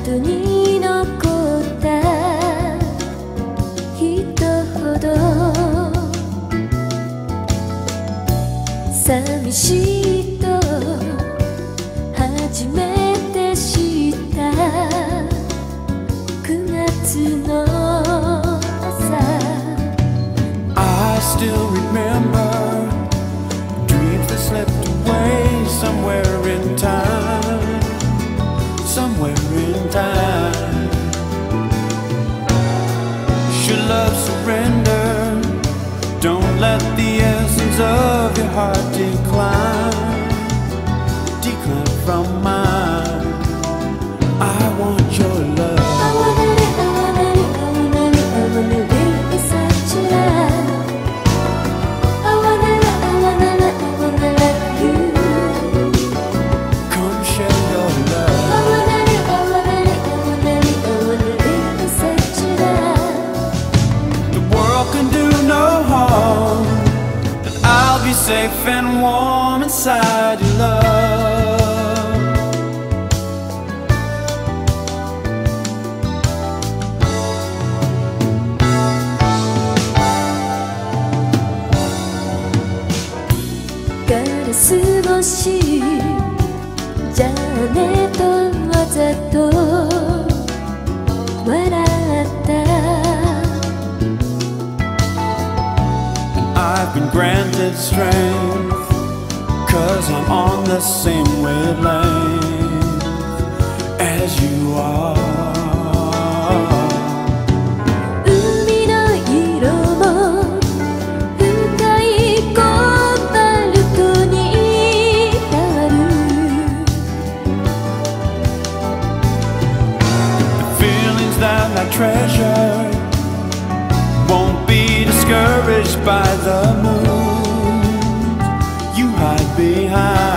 後に残った人ほど寂しいと初めて知った9月の朝 I still remember dreams that slipped away somewhere in time, somewhere in time. Should love surrender? Don't let the essence of your heart decline, decline from mine. I want your love. I wanna live, I wanna live, I wanna live, I wanna live beside you. I wanna live, I wanna live, I wanna love you. Come share your love. I wanna live, I wanna live, I wanna live, I wanna live beside you. The world can do no harm, and I'll be safe and warm inside your love. Gotta 過ごしじゃあねとわざと笑った I've been granted strength, 'cause I'm on the same wavelength as you are. 海の色も深いコバルトに変わる The feelings that I treasure won't be discouraged by the moon you hide behind.